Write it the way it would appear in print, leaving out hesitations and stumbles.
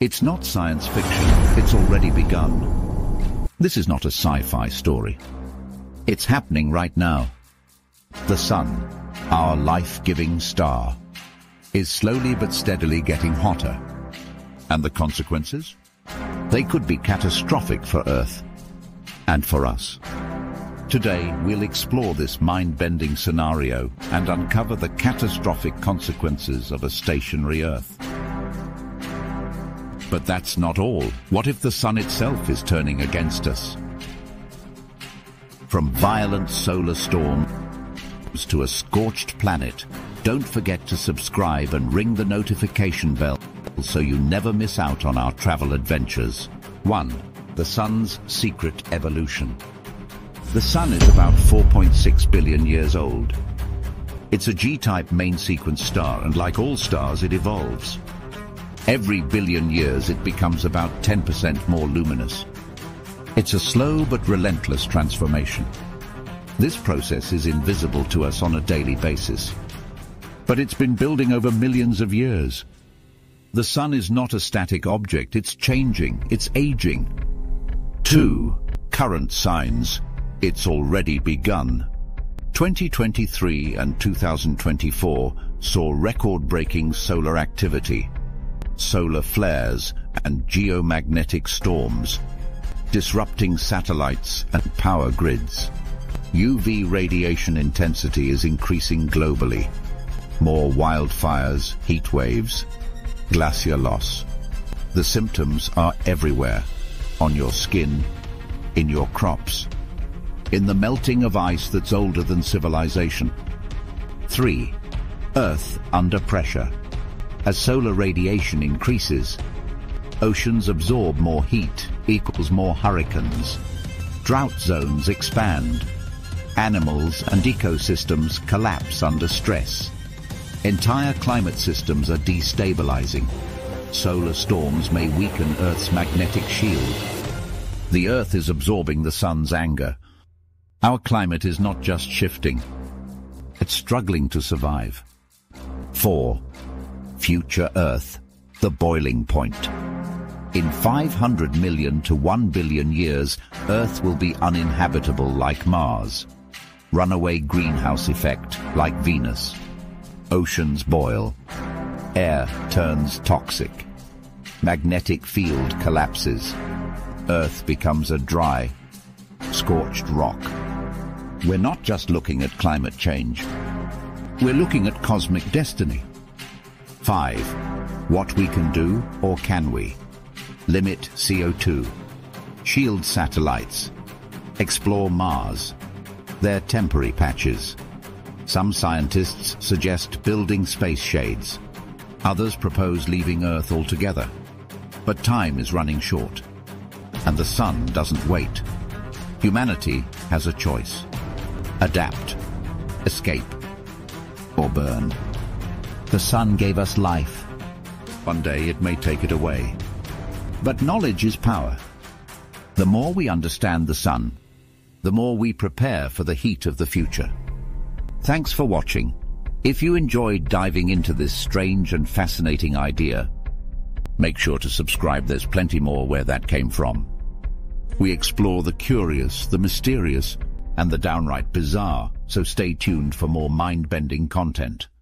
It's not science fiction, it's already begun. This is not a sci-fi story. It's happening right now. The sun, our life-giving star, is slowly but steadily getting hotter. And the consequences? They could be catastrophic for Earth and for us. Today, we'll explore this mind-bending scenario and uncover the catastrophic consequences of a stationary Earth. But that's not all. What if the sun itself is turning against us? From violent solar storms to a scorched planet, don't forget to subscribe and ring the notification bell so you never miss out on our travel adventures. 1. The sun's secret evolution. The sun is about 4.6 billion years old. It's a G-type main sequence star, and like all stars, it evolves. Every billion years, it becomes about 10% more luminous. It's a slow but relentless transformation. This process is invisible to us on a daily basis, but it's been building over millions of years. The sun is not a static object, it's changing, it's aging. 2. Current signs. It's already begun. 2023 and 2024 saw record-breaking solar activity, solar flares and geomagnetic storms, disrupting satellites and power grids. UV radiation intensity is increasing globally. More wildfires, heat waves, glacier loss. The symptoms are everywhere, on your skin, in your crops, in the melting of ice that's older than civilization. 3. Earth under pressure. As solar radiation increases, oceans absorb more heat equals more hurricanes. Drought zones expand. Animals and ecosystems collapse under stress. Entire climate systems are destabilizing. Solar storms may weaken Earth's magnetic shield. The Earth is absorbing the sun's anger. Our climate is not just shifting, it's struggling to survive. 4. Future Earth, the boiling point. In 500 million to 1 billion years, Earth will be uninhabitable like Mars. Runaway greenhouse effect like Venus. Oceans boil. Air turns toxic. Magnetic field collapses. Earth becomes a dry, scorched rock. We're not just looking at climate change. We're looking at cosmic destiny. 5. What we can do, or can we? Limit CO2. Shield satellites. Explore Mars. They're temporary patches. Some scientists suggest building space shades. Others propose leaving Earth altogether. But time is running short, and the sun doesn't wait. Humanity has a choice. Adapt, escape, or burn. The sun gave us life. One day it may take it away. But knowledge is power. The more we understand the sun, the more we prepare for the heat of the future. Thanks for watching. If you enjoyed diving into this strange and fascinating idea, make sure to subscribe. There's plenty more where that came from. We explore the curious, the mysterious, and the downright bizarre, so stay tuned for more mind-bending content.